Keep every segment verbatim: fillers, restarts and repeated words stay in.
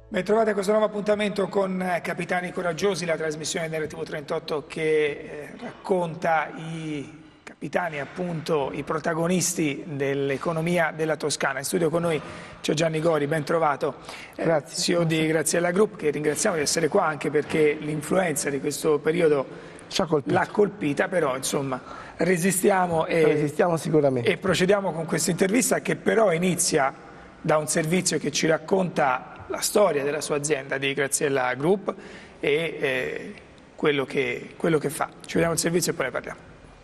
Ben trovate a questo nuovo appuntamento con Capitani Coraggiosi, la trasmissione della tivù trentotto che eh, racconta i capitani, appunto i protagonisti dell'economia della Toscana. In studio con noi c'è Gianni Gori, ben trovato, eh, C E O di Graziella Group, che ringraziamo di essere qua anche perché l'influenza di questo periodo l'ha colpita, però insomma resistiamo e, resistiamo sicuramente. E procediamo con questa intervista che però inizia da un servizio che ci racconta la storia della sua azienda di Graziella Group e eh, quello, che, quello che fa. Ci vediamo il servizio e poi ne parliamo.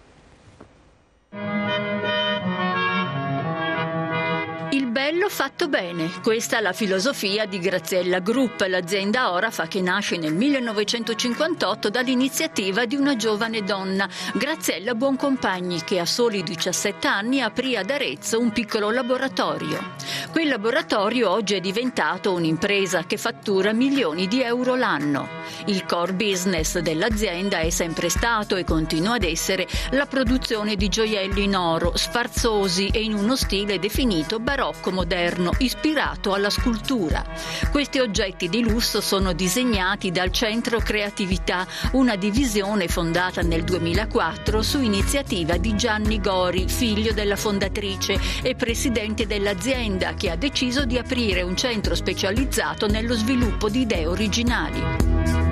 Il bello fatto bene, questa è la filosofia di Graziella Group, l'azienda Orafa che nasce nel millenovecentocinquantotto dall'iniziativa di una giovane donna, Graziella Buoncompagni, che a soli diciassette anni aprì ad Arezzo un piccolo laboratorio. Quel laboratorio oggi è diventato un'impresa che fattura milioni di euro l'anno. Il core business dell'azienda è sempre stato e continua ad essere la produzione di gioielli in oro, sfarzosi e in uno stile definito barocco moderno, ispirato alla scultura. Questi oggetti di lusso sono disegnati dal Centro Creatività, una divisione fondata nel duemilaquattro su iniziativa di Gianni Gori, figlio della fondatrice e presidente dell'azienda, che ha deciso di aprire un centro specializzato nello sviluppo di idee originali.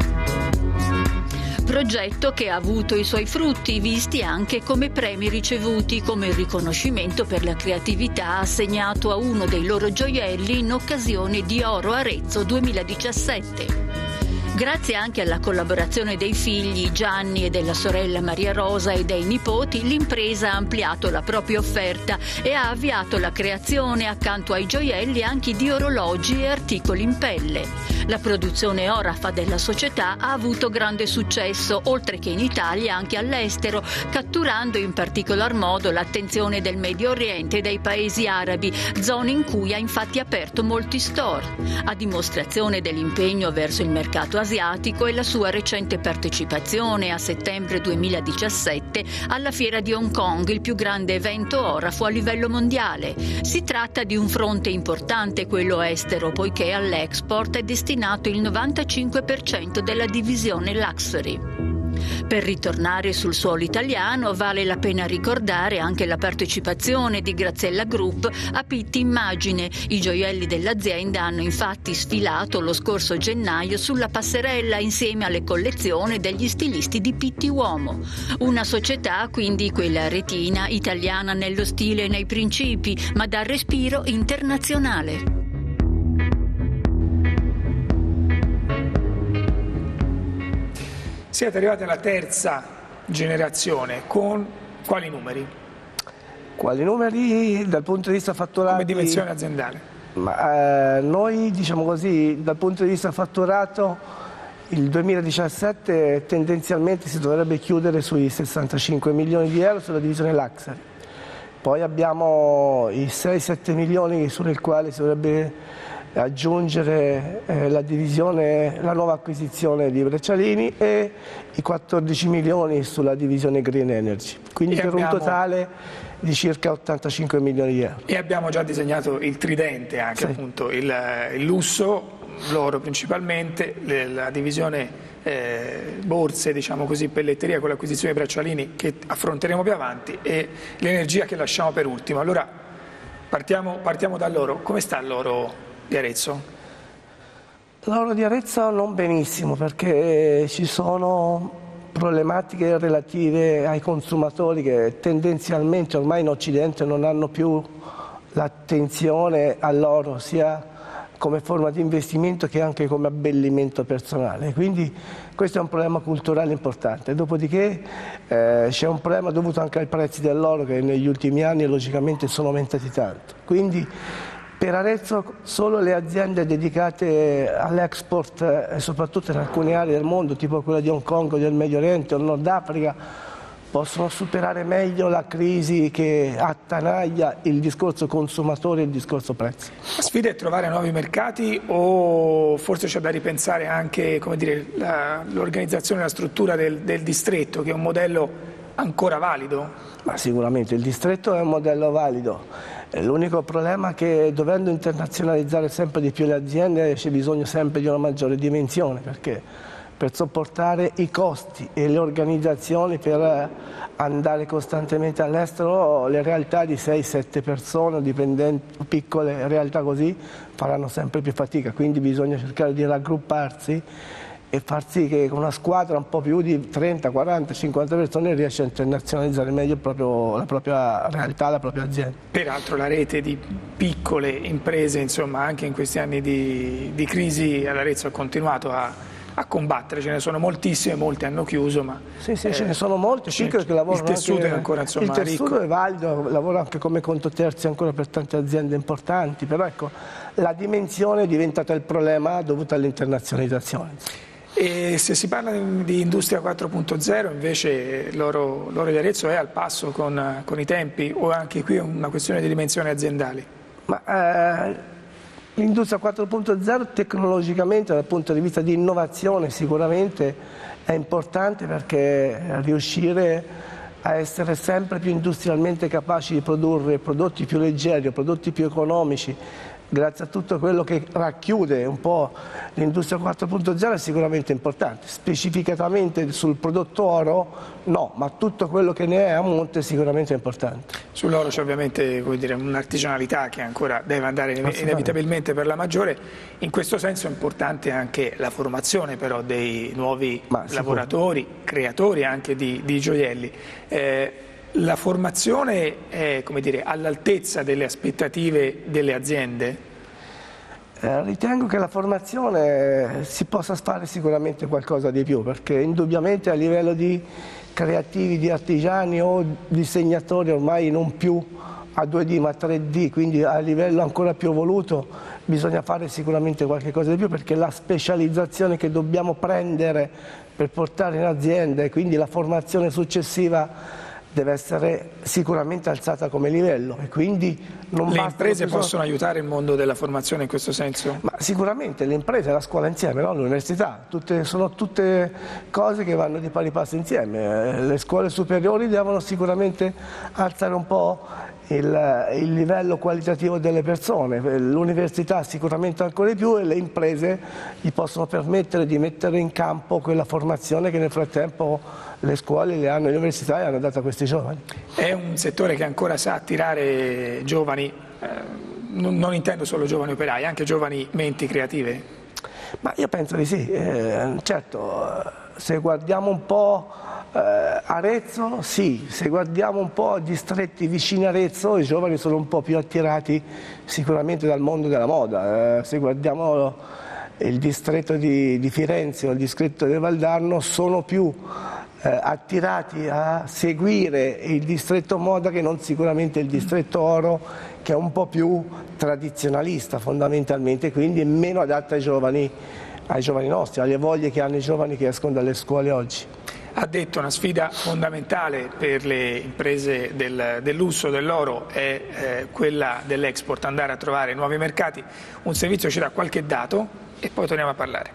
Progetto che ha avuto i suoi frutti, visti anche come premi ricevuti, come il riconoscimento per la creatività assegnato a uno dei loro gioielli in occasione di Oro Arezzo duemiladiciassette. Grazie anche alla collaborazione dei figli Gianni e della sorella Maria Rosa e dei nipoti, l'impresa ha ampliato la propria offerta e ha avviato la creazione, accanto ai gioielli, anche di orologi e articoli in pelle. La produzione Orafa della società ha avuto grande successo, oltre che in Italia anche all'estero, catturando in particolar modo l'attenzione del Medio Oriente e dei paesi arabi, zone in cui ha infatti aperto molti store, a dimostrazione dell'impegno verso il mercato asiatico e la sua recente partecipazione a settembre duemiladiciassette alla Fiera di Hong Kong, il più grande evento Orafo a livello mondiale. Si tratta di un fronte importante, quello estero, poiché all'export è destinato il novantacinque per cento della divisione Luxury. Per ritornare sul suolo italiano vale la pena ricordare anche la partecipazione di Graziella Group a Pitti Immagine. I gioielli dell'azienda hanno infatti sfilato lo scorso gennaio sulla passerella insieme alle collezioni degli stilisti di Pitti Uomo. Una società, quindi quella aretina, italiana nello stile e nei principi, ma dal respiro internazionale. Siete arrivati alla terza generazione, con quali numeri? Quali numeri dal punto di vista fatturato? Come dimensione aziendale? Ma, eh, noi, diciamo così, dal punto di vista fatturato, il duemiladiciassette tendenzialmente si dovrebbe chiudere sui sessantacinque milioni di euro sulla divisione Luxury. Poi abbiamo i sei sette milioni sulle quali si dovrebbe aggiungere eh, la divisione, la nuova acquisizione di Breccialini e i quattordici milioni sulla divisione Green Energy, quindi e per abbiamo... un totale di circa ottantacinque milioni di euro. E abbiamo già disegnato il tridente anche, sì. Appunto il, il lusso, l'oro principalmente, le, la divisione eh, borse, diciamo così, pelletteria con l'acquisizione di Breccialini che affronteremo più avanti e l'energia che lasciamo per ultimo. Allora partiamo, partiamo dall'oro. Come sta l'oro di Arezzo? L'oro di Arezzo non benissimo, perché ci sono problematiche relative ai consumatori che tendenzialmente ormai in Occidente non hanno più l'attenzione all'oro sia come forma di investimento che anche come abbellimento personale, quindi questo è un problema culturale importante. Dopodiché eh, c'è un problema dovuto anche ai prezzi dell'oro che negli ultimi anni logicamente sono aumentati tanto, quindi per Arezzo solo le aziende dedicate all'export e soprattutto in alcune aree del mondo, tipo quella di Hong Kong, del Medio Oriente o del Nord Africa, possono superare meglio la crisi che attanaglia il discorso consumatore e il discorso prezzi. La sfida è trovare nuovi mercati o forse c'è da ripensare anche, come dire, l'organizzazione e la struttura del, del distretto, che è un modello ancora valido? Ma sicuramente il distretto è un modello valido. L'unico problema è che dovendo internazionalizzare sempre di più le aziende c'è bisogno sempre di una maggiore dimensione, perché per sopportare i costi e le organizzazioni per andare costantemente all'estero, le realtà di sei sette persone, dipendenti, piccole realtà così, faranno sempre più fatica, quindi bisogna cercare di raggrupparsi e far sì che una squadra un po' più di trenta, quaranta, cinquanta persone riesca a internazionalizzare meglio proprio la propria realtà, la propria azienda. Peraltro la rete di piccole imprese, insomma, anche in questi anni di, di crisi Arezzo ha continuato a, a combattere, ce ne sono moltissime, molte hanno chiuso, ma... Sì, sì, eh, ce ne sono molte, piccole che lavorano il tessuto anche, è ancora, insomma, il tessuto ricco. è valido, lavora anche come conto terzi ancora per tante aziende importanti, però ecco, la dimensione è diventata il problema dovuto all'internazionalizzazione. E se si parla di industria quattro punto zero invece l'Oro, l'Oro di Arezzo è al passo con, con i tempi, o anche qui è una questione di dimensioni aziendali? Ma eh, l'industria quattro punto zero tecnologicamente dal punto di vista di innovazione sicuramente è importante, perché riuscire a essere sempre più industrialmente capaci di produrre prodotti più leggeri, prodotti più economici, grazie a tutto quello che racchiude un po' l'industria quattro punto zero è sicuramente importante. Specificatamente sul prodotto oro no, ma tutto quello che ne è a monte sicuramente è importante. Sull'oro c'è ovviamente un'artigianalità che ancora deve andare inevitabilmente per la maggiore. In questo senso è importante anche la formazione però dei nuovi ma, lavoratori, creatori anche di, di gioielli. Eh, La formazione è, come dire, all'altezza delle aspettative delle aziende? Eh, ritengo che la formazione si possa fare sicuramente qualcosa di più, perché indubbiamente a livello di creativi, di artigiani o disegnatori ormai non più a due D ma tre D, quindi a livello ancora più evoluto bisogna fare sicuramente qualcosa di più, perché la specializzazione che dobbiamo prendere per portare in azienda e quindi la formazione successiva deve essere sicuramente alzata come livello e quindi non le imprese possono aiutare il mondo della formazione in questo senso? Ma sicuramente le imprese e la scuola insieme, no? L'università, tutte, sono tutte cose che vanno di pari passo insieme. Le scuole superiori devono sicuramente alzare un po' il, il livello qualitativo delle persone, l'università sicuramente ancora di più, e le imprese gli possono permettere di mettere in campo quella formazione che nel frattempo le scuole le hanno, le università le hanno dato a questi giovani. È un settore che ancora sa attirare giovani, eh, non, non intendo solo giovani operai, anche giovani menti creative? Ma io penso di sì, eh, certo, se guardiamo un po' eh, Arezzo, sì, se guardiamo un po' distretti vicini a Arezzo, i giovani sono un po' più attirati sicuramente dal mondo della moda, eh, se guardiamo il distretto di, di Firenze o il distretto del Valdarno sono più Eh, attirati a seguire il distretto moda che non sicuramente il distretto oro, che è un po' più tradizionalista fondamentalmente, quindi è meno adatto ai giovani, ai giovani nostri, alle voglie che hanno i giovani che escono dalle scuole oggi. Ha detto una sfida fondamentale per le imprese del, del lusso, dell'oro, è eh, quella dell'export, andare a trovare nuovi mercati. Un servizio ci dà qualche dato e poi torniamo a parlare.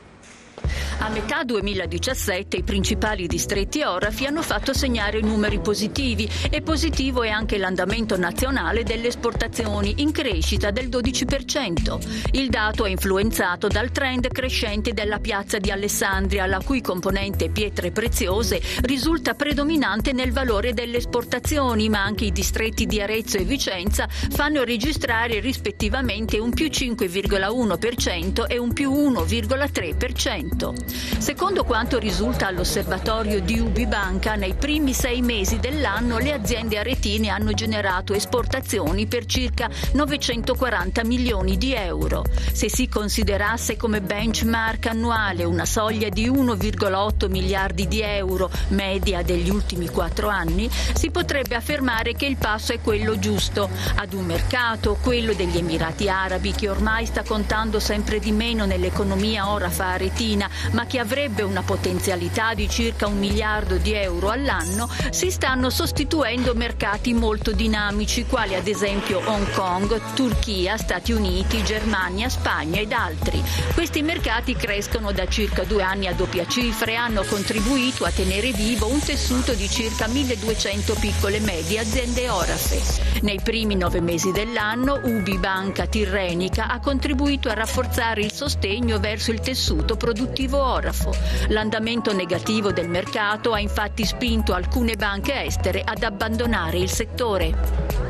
A metà duemiladiciassette i principali distretti orafi hanno fatto segnare numeri positivi e positivo è anche l'andamento nazionale delle esportazioni, in crescita del dodici per cento. Il dato è influenzato dal trend crescente della piazza di Alessandria, la cui componente pietre preziose risulta predominante nel valore delle esportazioni, ma anche i distretti di Arezzo e Vicenza fanno registrare rispettivamente un più cinque virgola uno per cento e un più uno virgola tre per cento. Secondo quanto risulta all'osservatorio di Ubibanca, nei primi sei mesi dell'anno le aziende aretine hanno generato esportazioni per circa novecentoquaranta milioni di euro. Se si considerasse come benchmark annuale una soglia di uno virgola otto miliardi di euro, media degli ultimi quattro anni, si potrebbe affermare che il passo è quello giusto. Ad un mercato, quello degli Emirati Arabi, che ormai sta contando sempre di meno nell'economia orafa aretina, ma ma che avrebbe una potenzialità di circa un miliardo di euro all'anno, si stanno sostituendo mercati molto dinamici, quali ad esempio Hong Kong, Turchia, Stati Uniti, Germania, Spagna ed altri. Questi mercati crescono da circa due anni a doppia cifra e hanno contribuito a tenere vivo un tessuto di circa milleduecento piccole e medie aziende orafe. Nei primi nove mesi dell'anno UBI Banca Tirrenica ha contribuito a rafforzare il sostegno verso il tessuto produttivo orafo. L'andamento negativo del mercato ha infatti spinto alcune banche estere ad abbandonare il settore.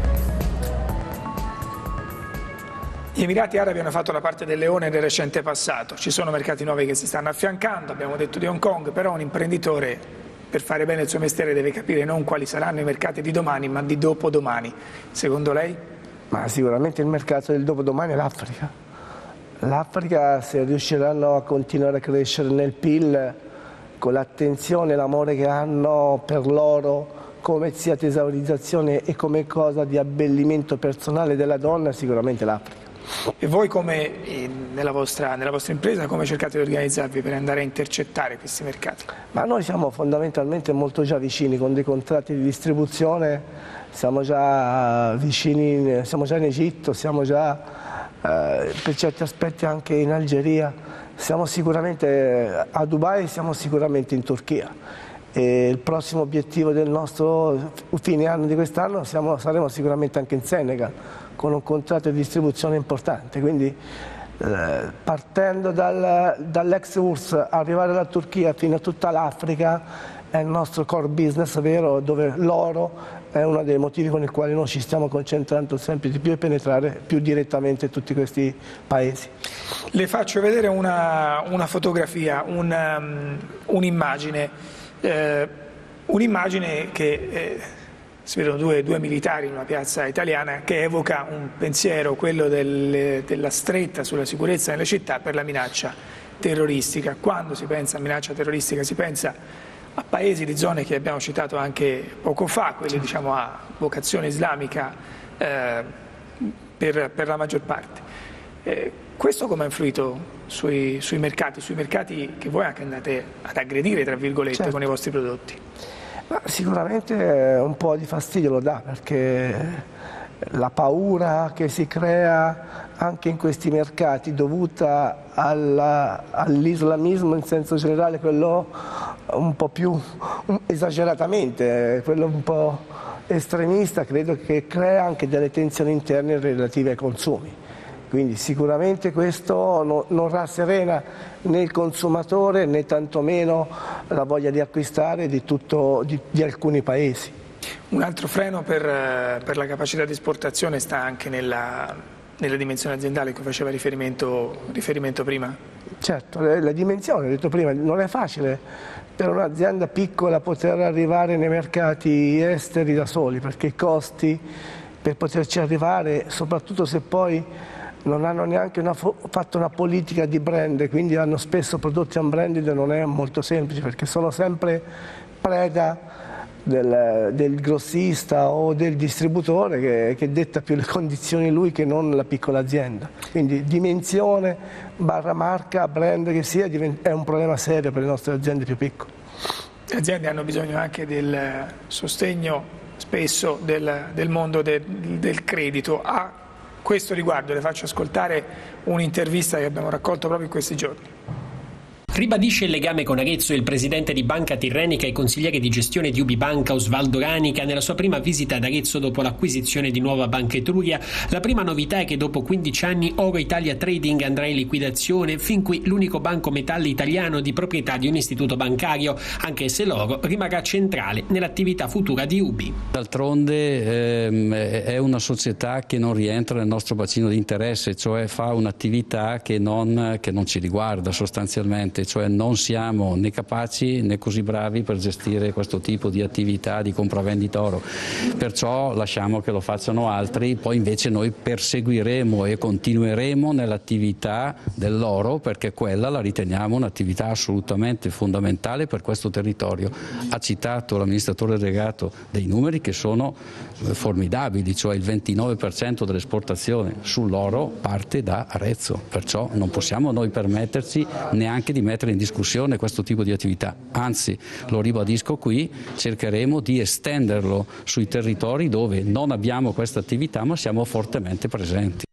Gli Emirati Arabi hanno fatto la parte del leone nel recente passato, ci sono mercati nuovi che si stanno affiancando, abbiamo detto di Hong Kong, però un imprenditore per fare bene il suo mestiere deve capire non quali saranno i mercati di domani, ma di dopodomani. Secondo lei? Ma sicuramente il mercato del dopodomani è l'Africa. L'Africa, se riusciranno a continuare a crescere nel P I L con l'attenzione e l'amore che hanno per l'oro come sia tesaurizzazione e come cosa di abbellimento personale della donna, sicuramente l'Africa. E voi come, eh, nella, vostra, nella vostra impresa, come cercate di organizzarvi per andare a intercettare questi mercati? Ma noi siamo fondamentalmente molto già vicini, con dei contratti di distribuzione, siamo già vicini, siamo già in Egitto, siamo già eh, per certi aspetti anche in Algeria, siamo sicuramente a Dubai, siamo sicuramente in Turchia. E il prossimo obiettivo del nostro fine anno di quest'anno saremo sicuramente anche in Senegal, con un contratto di distribuzione importante, quindi eh, partendo dal, dall'ex U R S S, arrivare alla Turchia fino a tutta l'Africa è il nostro core business vero, dove l'oro è uno dei motivi con i quali noi ci stiamo concentrando sempre di più e penetrare più direttamente tutti questi paesi. Le faccio vedere una, una fotografia, un'immagine, un eh, un'immagine che... Eh, si vedono due, due militari in una piazza italiana che evoca un pensiero, quello del, della stretta sulla sicurezza nelle città per la minaccia terroristica. Quando si pensa a minaccia terroristica si pensa a paesi di zone che abbiamo citato anche poco fa, quelli diciamo a vocazione islamica eh, per, per la maggior parte. Eh, questo come ha influito sui, sui mercati, sui mercati che voi anche andate ad aggredire, tra virgolette, certo, con i vostri prodotti? Ma sicuramente un po' di fastidio lo dà, perché la paura che si crea anche in questi mercati dovuta all'islamismo in senso generale, quello un po' più esageratamente, quello un po' estremista, credo che crea anche delle tensioni interne relative ai consumi. Quindi sicuramente questo non, non rasserena né il consumatore né tantomeno la voglia di acquistare di, tutto, di, di alcuni paesi. Un altro freno per, per la capacità di esportazione sta anche nella, nella dimensione aziendale a cui faceva riferimento, riferimento prima? Certo, la, la dimensione, ho detto prima, non è facile per un'azienda piccola poter arrivare nei mercati esteri da soli, perché i costi per poterci arrivare, soprattutto se poi non hanno neanche una, fatto una politica di brand, quindi hanno spesso prodotti unbranded, non è molto semplice perché sono sempre preda del, del grossista o del distributore che, che detta più le condizioni lui che non la piccola azienda. Quindi dimensione barra marca, brand che sia, è un problema serio per le nostre aziende più piccole. Le aziende hanno bisogno anche del sostegno spesso del, del mondo del, del credito. A questo riguardo le faccio ascoltare un'intervista che abbiamo raccolto proprio in questi giorni. Ribadisce il legame con Arezzo il presidente di Banca Tirrenica e consigliere di gestione di UBI Banca Osvaldo Ranica nella sua prima visita ad Arezzo dopo l'acquisizione di Nuova Banca Etruria. La prima novità è che dopo quindici anni Oro Italia Trading andrà in liquidazione, fin qui l'unico banco metalli italiano di proprietà di un istituto bancario, anche se l'oro rimarrà centrale nell'attività futura di UBI. D'altronde ehm, è una società che non rientra nel nostro bacino di interesse, cioè fa un'attività che non, che non ci riguarda sostanzialmente. Cioè non siamo né capaci né così bravi per gestire questo tipo di attività di compravendita oro, perciò lasciamo che lo facciano altri, poi invece noi perseguiremo e continueremo nell'attività dell'oro perché quella la riteniamo un'attività assolutamente fondamentale per questo territorio. Ha citato l'amministratore delegato dei numeri che sono formidabili, cioè il ventinove per cento dell'esportazione sull'oro parte da Arezzo, perciò non possiamo noi permetterci neanche di mettere mettere in discussione questo tipo di attività, anzi lo ribadisco qui, cercheremo di estenderlo sui territori dove non abbiamo questa attività ma siamo fortemente presenti.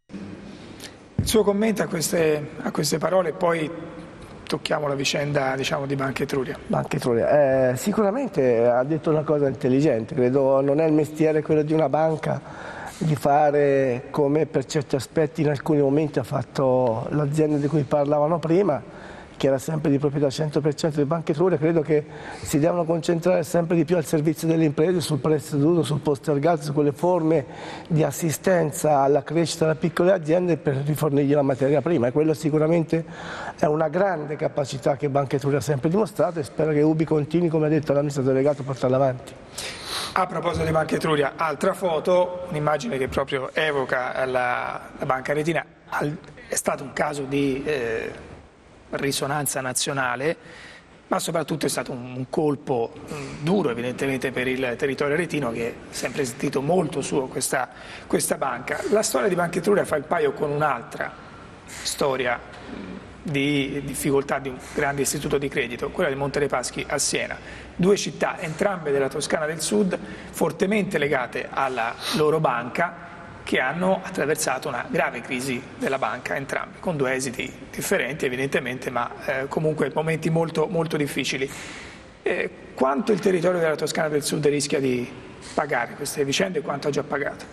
Il suo commento a queste, a queste parole, poi tocchiamo la vicenda, diciamo, di Banca Etruria. Banca Etruria, eh, sicuramente ha detto una cosa intelligente, credo non è il mestiere quello di una banca di fare come per certi aspetti in alcuni momenti ha fatto l'azienda di cui parlavano prima, che era sempre di proprietà cento per cento di Banca Etruria. Credo che si devono concentrare sempre di più al servizio delle imprese, sul prestito, sul postergato, su quelle forme di assistenza alla crescita delle piccole aziende per rifornirgli la materia prima, e quello sicuramente è una grande capacità che Banca Etruria ha sempre dimostrato e spero che Ubi continui, come ha detto l'amministratore delegato, a portarla avanti. A proposito di Banca Etruria, altra foto, un'immagine che proprio evoca la, la Banca Aretina. È stato un caso di eh, risonanza nazionale, ma soprattutto è stato un, un colpo mh, duro evidentemente per il territorio aretino, che è sempre sentito molto suo questa, questa banca. La storia di Banca Etruria fa il paio con un'altra storia mh, di difficoltà di un grande istituto di credito, quella di Monte dei Paschi a Siena. Due città, entrambe della Toscana del Sud, fortemente legate alla loro banca, che hanno attraversato una grave crisi della banca, entrambe, con due esiti differenti evidentemente, ma eh, comunque momenti molto, molto difficili. Eh, quanto il territorio della Toscana del Sud rischia di pagare queste vicende e quanto ha già pagato?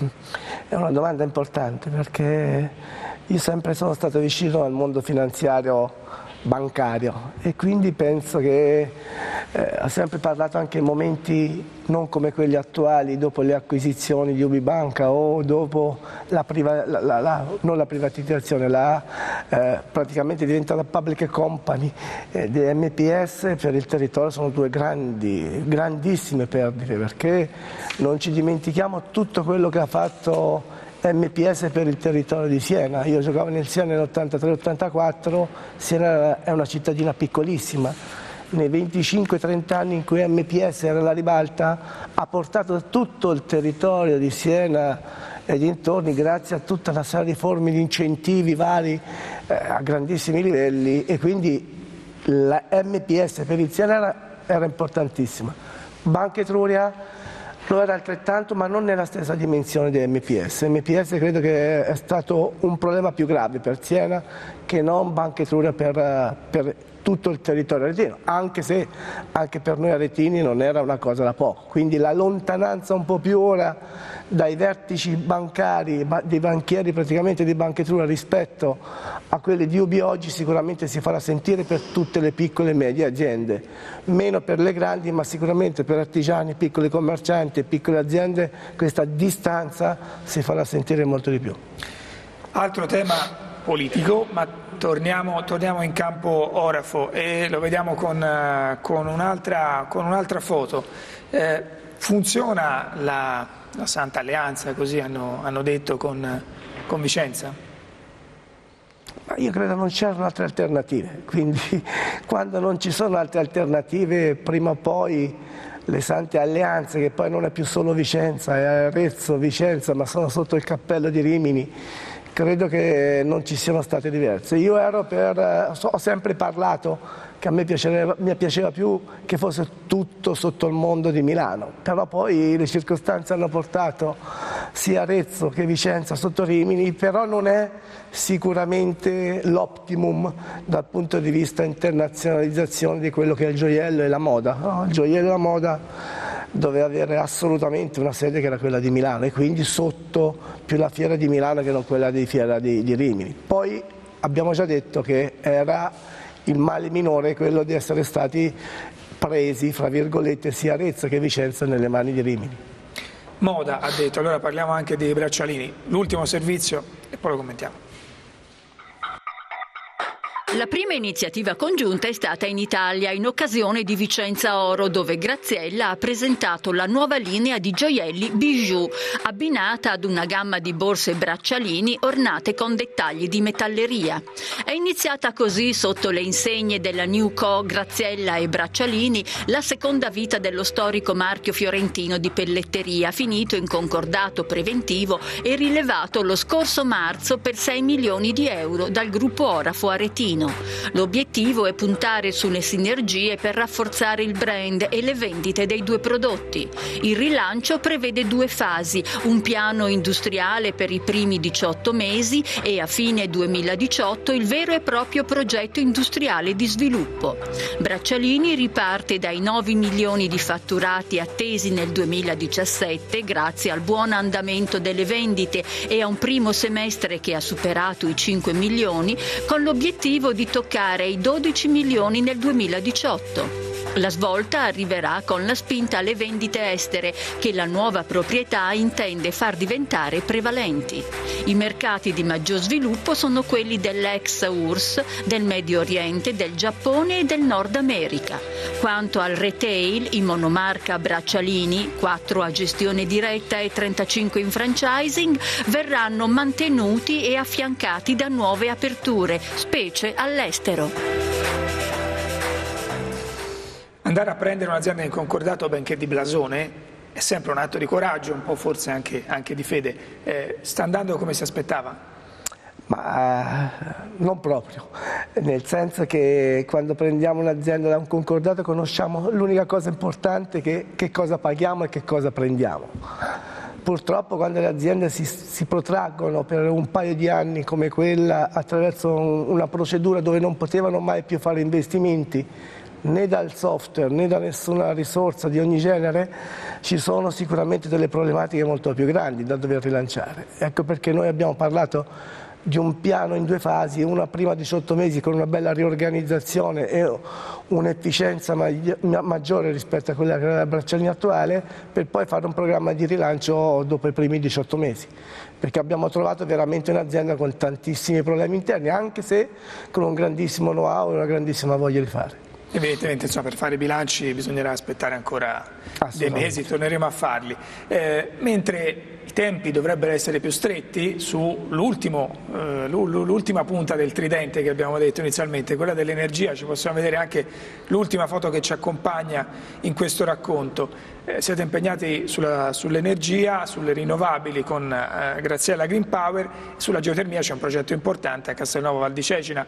È una domanda importante, perché io sempre sono stato vicino al mondo finanziario bancario e quindi penso che eh, ha sempre parlato anche in momenti non come quelli attuali, dopo le acquisizioni di Ubi Banca o dopo la, priva, la, la, la non la privatizzazione, la eh, praticamente diventata public company eh, di M P S per il territorio. Sono due grandi, grandissime perdite, perché non ci dimentichiamo tutto quello che ha fatto M P S per il territorio di Siena. Io giocavo nel Siena nell'ottantatré ottantaquattro, Siena è una cittadina piccolissima. Nei venticinque trenta anni in cui M P S era alla ribalta, ha portato tutto il territorio di Siena e dintorni, grazie a tutta una serie di forme di incentivi vari eh, a grandissimi livelli, e quindi la M P S per il Siena era, era importantissima. Banca Etruria lo era altrettanto, ma non nella stessa dimensione di M P S. M P S credo che è stato un problema più grave per Siena che non Banca Etruria per, per tutto il territorio aretino, anche se anche per noi aretini non era una cosa da poco. Quindi la lontananza un po' più ora dai vertici bancari, dei banchieri praticamente di Banca Etruria rispetto a quelli di Ubi oggi sicuramente si farà sentire per tutte le piccole e medie aziende, meno per le grandi, ma sicuramente per artigiani, piccoli commercianti e piccole aziende questa distanza si farà sentire molto di più. Altro tema politico, ma torniamo, torniamo in campo orafo e lo vediamo con, con un'altra con un'altra foto. Eh, funziona la, la Santa Alleanza, così hanno, hanno detto, con, con Vicenza? Ma io credo non c'erano altre alternative, quindi quando non ci sono altre alternative, prima o poi le Sante Alleanze, che poi non è più solo Vicenza, è Arezzo, Vicenza, ma sono sotto il cappello di Rimini, credo che non ci siano state diverse. Io ero per, ho sempre parlato che a me piaceva, mi piaceva più che fosse tutto sotto il mondo di Milano, però poi le circostanze hanno portato sia Arezzo che Vicenza sotto Rimini, però non è sicuramente l'optimum dal punto di vista internazionalizzazione di quello che è il gioiello e la moda. No, il gioiello e la moda doveva avere assolutamente una sede che era quella di Milano, e quindi sotto più la fiera di Milano che non quella di fiera di, di Rimini. Poi abbiamo già detto che era il male minore quello di essere stati presi, fra virgolette, sia Arezzo che Vicenza nelle mani di Rimini. Moda, ha detto, allora parliamo anche dei braccialini. L'ultimo servizio e poi lo commentiamo. La prima iniziativa congiunta è stata in Italia in occasione di Vicenza Oro, dove Graziella ha presentato la nuova linea di gioielli Bijou, abbinata ad una gamma di borse e braccialini ornate con dettagli di metalleria. È iniziata così, sotto le insegne della New Co Graziella e Braccialini, la seconda vita dello storico marchio fiorentino di pelletteria, finito in concordato preventivo e rilevato lo scorso marzo per sei milioni di euro dal gruppo Orafo Aretino. cittadino. L'obiettivo è puntare sulle sinergie per rafforzare il brand e le vendite dei due prodotti. Il rilancio prevede due fasi, un piano industriale per i primi diciotto mesi e a fine duemiladiciotto il vero e proprio progetto industriale di sviluppo. Braccialini riparte dai nove milioni di fatturati attesi nel duemiladiciassette grazie al buon andamento delle vendite e a un primo semestre che ha superato i cinque milioni, con l'obiettivo di toccare i dodici milioni nel duemiladiciotto. La svolta arriverà con la spinta alle vendite estere che la nuova proprietà intende far diventare prevalenti. I mercati di maggior sviluppo sono quelli dell'ex U R S S, del Medio Oriente, del Giappone e del Nord America. Quanto al retail, i monomarca Braccialini, quattro a gestione diretta e trentacinque in franchising, verranno mantenuti e affiancati da nuove aperture, specie all'estero. Andare a prendere un'azienda in concordato, benché di blasone, è sempre un atto di coraggio, un po' forse anche, anche di fede. Eh, sta andando come si aspettava? Ma eh, non proprio, nel senso che quando prendiamo un'azienda da un concordato conosciamo l'unica cosa importante che, che cosa paghiamo e che cosa prendiamo. Purtroppo quando le aziende si, si protraggono per un paio di anni come quella attraverso un, una procedura dove non potevano mai più fare investimenti né dal software né da nessuna risorsa di ogni genere, ci sono sicuramente delle problematiche molto più grandi da dover rilanciare. Ecco perché noi abbiamo parlato di un piano in due fasi, una prima diciotto mesi con una bella riorganizzazione e un'efficienza maggiore rispetto a quella che era la Braccialini attuale, per poi fare un programma di rilancio dopo i primi diciotto mesi, perché abbiamo trovato veramente un'azienda con tantissimi problemi interni, anche se con un grandissimo know-how e una grandissima voglia di fare. Evidentemente, insomma, per fare i bilanci bisognerà aspettare ancora dei mesi, torneremo a farli. Eh, mentre i tempi dovrebbero essere più stretti sull'ultima eh, punta del tridente che abbiamo detto inizialmente, quella dell'energia. Ci possiamo vedere anche l'ultima foto che ci accompagna in questo racconto. Eh, siete impegnati sull'energia, sulle rinnovabili con eh, Graziella Green Power, sulla geotermia c'è un progetto importante a Castelnuovo Val di Cecina.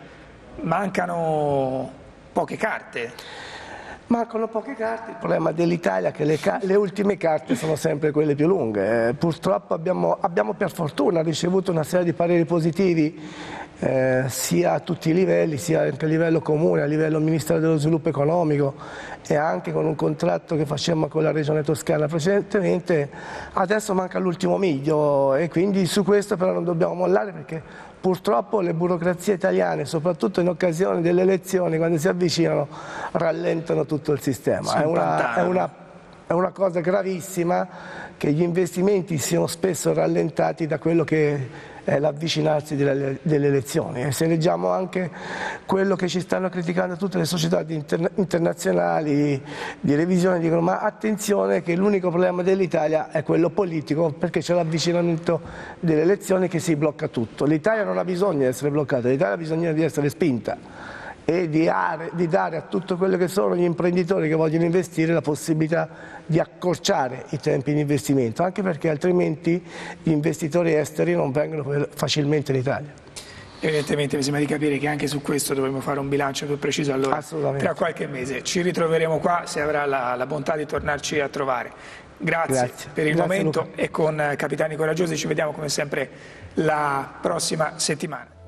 Mancano poche carte. Mancano poche carte, il problema dell'Italia è che le, le ultime carte sono sempre quelle più lunghe. Eh, purtroppo abbiamo, abbiamo per fortuna ricevuto una serie di pareri positivi eh, sia a tutti i livelli, sia anche a livello comune, a livello Ministero dello Sviluppo Economico e anche con un contratto che facemmo con la Regione Toscana precedentemente. Adesso manca l'ultimo miglio e quindi su questo però non dobbiamo mollare, perché purtroppo le burocrazie italiane, soprattutto in occasione delle elezioni, quando si avvicinano, rallentano tutto il sistema. È una, è, una, è una cosa gravissima che gli investimenti siano spesso rallentati da quello che è l'avvicinarsi delle, delle elezioni. E se leggiamo anche quello che ci stanno criticando tutte le società di interna internazionali di revisione, dicono ma attenzione che l'unico problema dell'Italia è quello politico, perché c'è l'avvicinamento delle elezioni che si blocca tutto. L'Italia non ha bisogno di essere bloccata, l'Italia ha bisogno di essere spinta e di, are, di dare a tutto quello che sono gli imprenditori che vogliono investire la possibilità di accorciare i tempi di investimento, anche perché altrimenti gli investitori esteri non vengono facilmente in Italia. Evidentemente mi sembra di capire che anche su questo dovremo fare un bilancio più preciso allora tra qualche mese. Ci ritroveremo qua se avrà la, la bontà di tornarci a trovare. Grazie, Grazie. per il Grazie momento Luca. E con Capitani Coraggiosi ci vediamo come sempre la prossima settimana.